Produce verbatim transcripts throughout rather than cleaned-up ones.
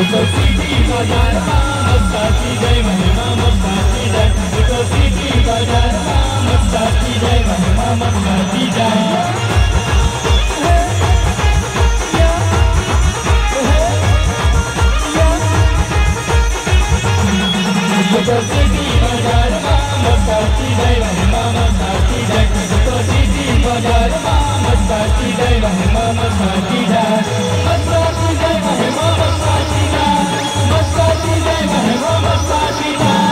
city बाजार मस्ताची जय महिमा मस्ताची जय सिटी बाजार मस्ताची जय महिमा मस्ताची जय सिटी बाजार मस्ताची जय महिमा मस्ताची जय सिटी बाजार मस्ताची जय महिमा मस्ताची जय मस्ताची जय महिमा मस्ताची जय मस्ताची जय महिमा मस्ताची जय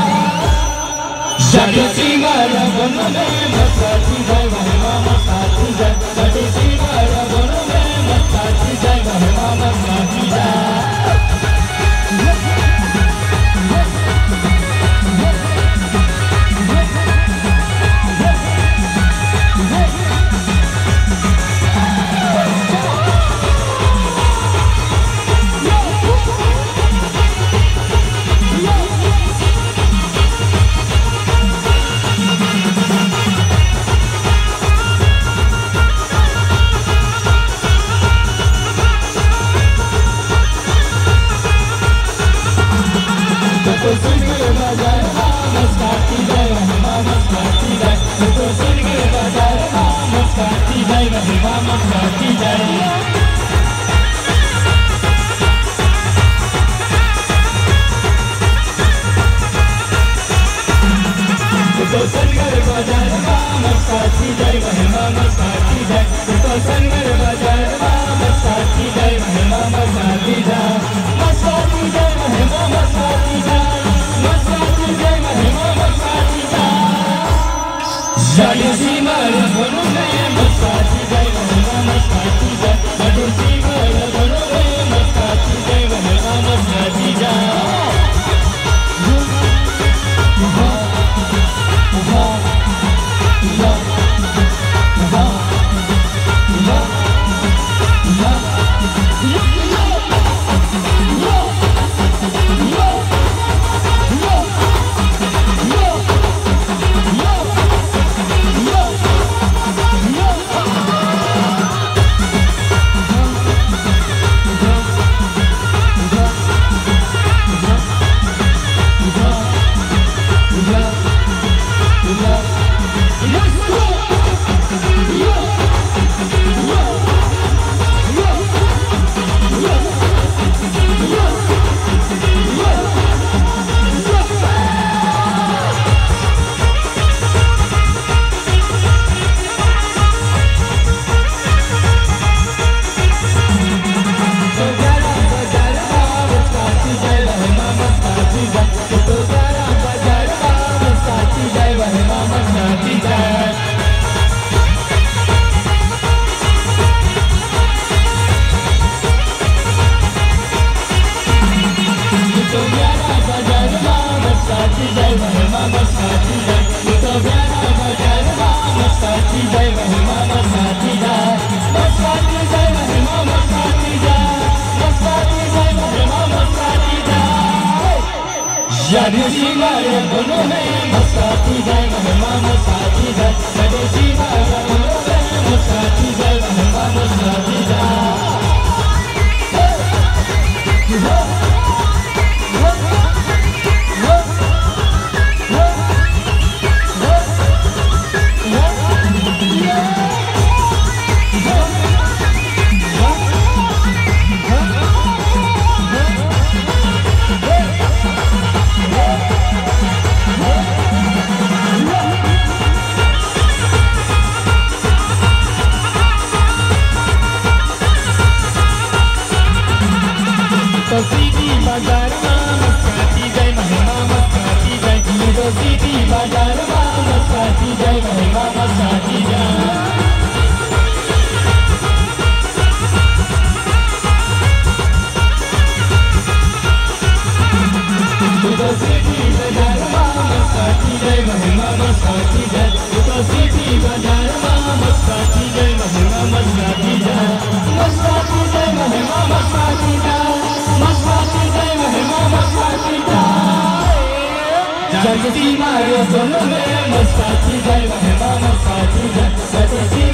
जगती मारा बन में मस्ताची जय महिमा मस्ताची जय जगती मारा बन में मस्ताची जय महिमा मस्ताची जय जगती मारे दोनों में मस्ताची जय महिमा मस्ताची जय